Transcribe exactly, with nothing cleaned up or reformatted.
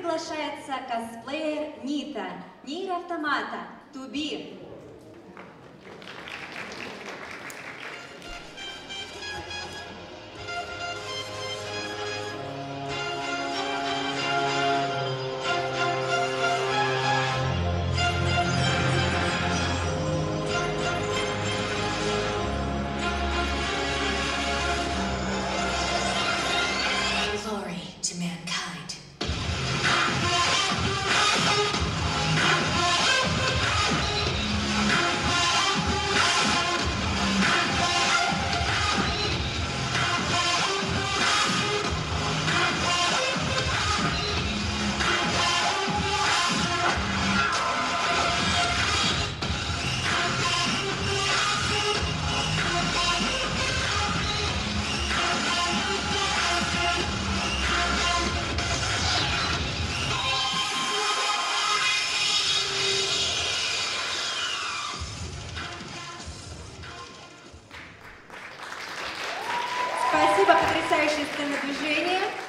приглашается косплеер Нита, Нир Автомата, To Be. Glory to mankind. Спасибо, потрясающие сцены движения.